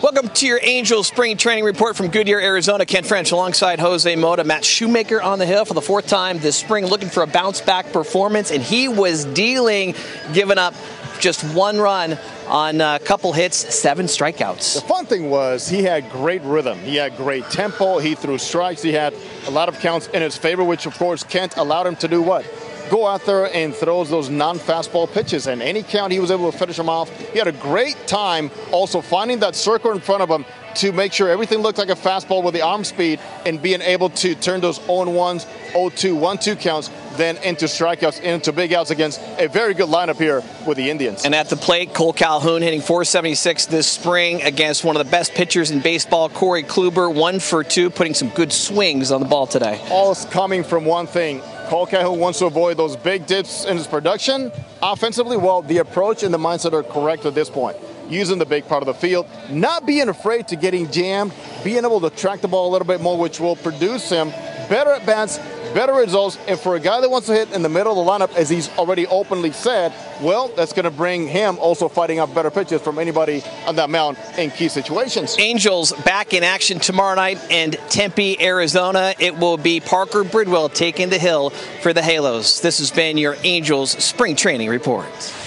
Welcome to your Angels spring training report from Goodyear, Arizona. Ken French alongside Jose Mota. Matt Shoemaker on the hill for the fourth time this spring, looking for a bounce-back performance, and he was dealing, giving up just one run on a couple hits, 7 strikeouts. The fun thing was he had great rhythm. He had great tempo. He threw strikes. He had a lot of counts in his favor, which, of course, Kent allowed him to do what? Go out there and throws those non-fastball pitches, and any count he was able to finish them off. He had a great time also finding that circle in front of him to make sure everything looked like a fastball with the arm speed and being able to turn those 0-1s, 0-2, 1-2 counts then into strikeouts, into big outs against a very good lineup here with the Indians. And at the plate, Cole Calhoun hitting .476 this spring against one of the best pitchers in baseball, Corey Kluber, 1 for 2, putting some good swings on the ball today. All is coming from one thing. Cole Calhoun wants to avoid those big dips in his production. Offensively, well, the approach and the mindset are correct at this point. Using the big part of the field, not being afraid to getting jammed, being able to track the ball a little bit more, which will produce him better at bats, better results. And for a guy that wants to hit in the middle of the lineup, as he's already openly said, well, that's going to bring him also fighting up better pitches from anybody on that mound in key situations. Angels back in action tomorrow night in Tempe, Arizona. It will be Parker Bridwell taking the hill for the Halos. This has been your Angels spring training report.